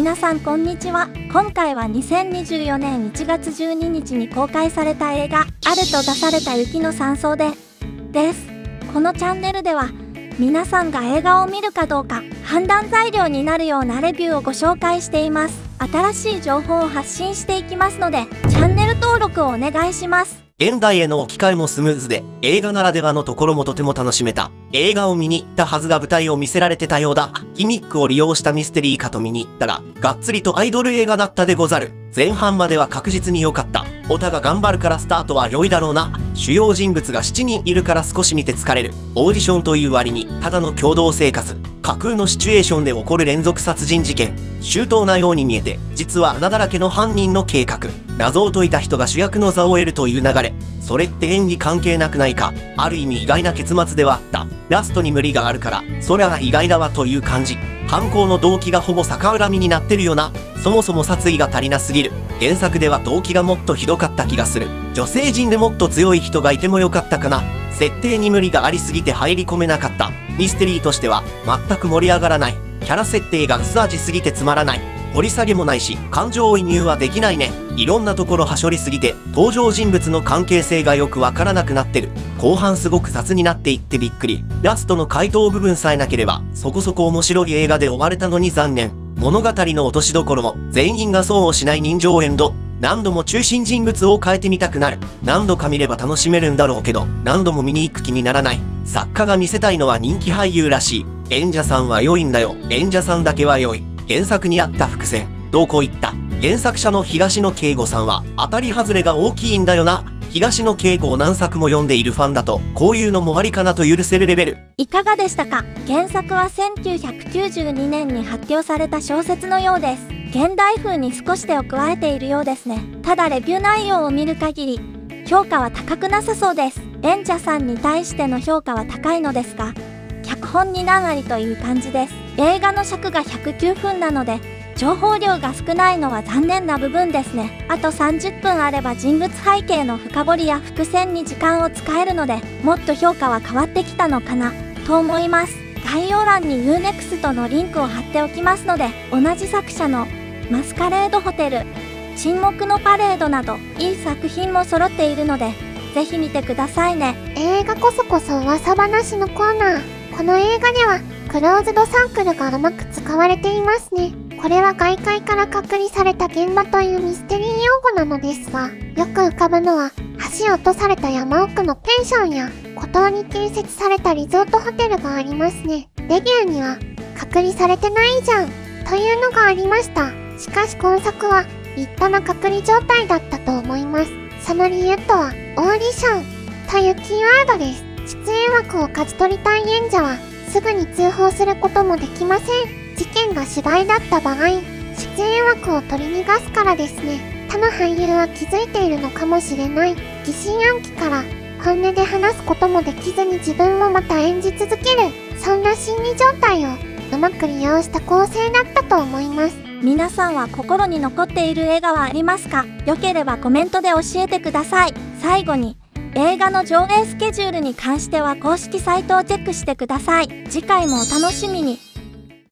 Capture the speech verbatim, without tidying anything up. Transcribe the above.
皆さんこんにちは。今回はにせんにじゅうよねんいちがつじゅうににちに公開された映画「あると出された雪の山荘で」です。このチャンネルでは皆さんが映画を見るかどうか判断材料になるようなレビューをご紹介しています。新しい情報を発信していきますのでチャンネル登録をお願いします。 現代への置き換えもスムーズで、映画ならではのところもとても楽しめた。映画を見に行ったはずが舞台を見せられてたようだ。ギミックを利用したミステリーかと見に行ったら、がっつりとアイドル映画だったでござる。前半までは確実に良かった。オタが頑張るからスタートは良いだろうな。主要人物がしちにんいるから少し見て疲れる。オーディションという割に、ただの共同生活。架空のシチュエーションで起こる連続殺人事件。周到なように見えて、実は穴だらけの犯人の計画。謎を解いた人が主役の座を得るという流れ。それって演技関係なくないか。ある意味意外な結末ではあった。ラストに無理があるから、そりゃ意外だわという感じ。犯行の動機がほぼ逆恨みになってるよな。そもそも殺意が足りなすぎる。原作では動機がもっとひどかった気がする。女性陣でもっと強い人がいてもよかったかな。設定に無理がありすぎて入り込めなかった。ミステリーとしては全く盛り上がらない。キャラ設定が薄味すぎてつまらない。掘り下げもないし、感情移入はできないね。いろんなところはしょりすぎて、登場人物の関係性がよくわからなくなってる。後半すごく雑になっていってびっくり。ラストの回答部分さえなければ、そこそこ面白い映画で終われたのに残念。物語の落としどころも、全員がそうをしない人情エンド。何度も中心人物を変えてみたくなる。何度か見れば楽しめるんだろうけど、何度も見に行く気にならない。作家が見せたいのは人気俳優らしい。演者さんは良いんだよ。演者さんだけは良い。原作にあった伏線、どこ行った？原作者の東野圭吾さんは当たり外れが大きいんだよな。東野圭吾を何作も読んでいるファンだと、こういうのもありかなと許せるレベル。 いかがでしたか？原作はせんきゅうひゃくきゅうじゅうにねんに発表された小説のようです。現代風に少し手を加えているようですね。ただレビュー内容を見る限り、評価は高くなさそうです。演者さんに対しての評価は高いのですが、脚本に何ありという感じです。映画の尺がひゃくきゅうふんなので、情報量が少ないのは残念な部分ですね。あとさんじゅっぷんあれば人物背景の深掘りや伏線に時間を使えるので、もっと評価は変わってきたのかなと思います。概要欄に ユーネクスト のリンクを貼っておきますので、同じ作者のマスカレードホテル、沈黙のパレードなどいい作品も揃っているので、ぜひ見てくださいね。 映画こそこそ噂話のコーナー。この映画ではクローズドサークルがうまく使われていますね。これは外界から隔離された現場というミステリー用語なのですが、よく浮かぶのは橋を落とされた山奥のペンションや孤島に建設されたリゾートホテルがありますね。レビューには隔離されてないじゃんというのがありました。しかし今作は立派な隔離状態だったと思います。その理由とはオーディションというキーワードです。出演枠を勝ち取りたい演者はすぐに通報することもできません。事件が芝居だった場合、出演枠を取り逃がすからですね。他の俳優は気づいているのかもしれない。疑心暗鬼から本音で話すこともできずに自分をまた演じ続ける。そんな心理状態をうまく利用した構成だったと思います。 皆さんは心に残っている映画はありますか？よければコメントで教えてください。最後に、映画の上映スケジュールに関しては公式サイトをチェックしてください。次回もお楽しみに。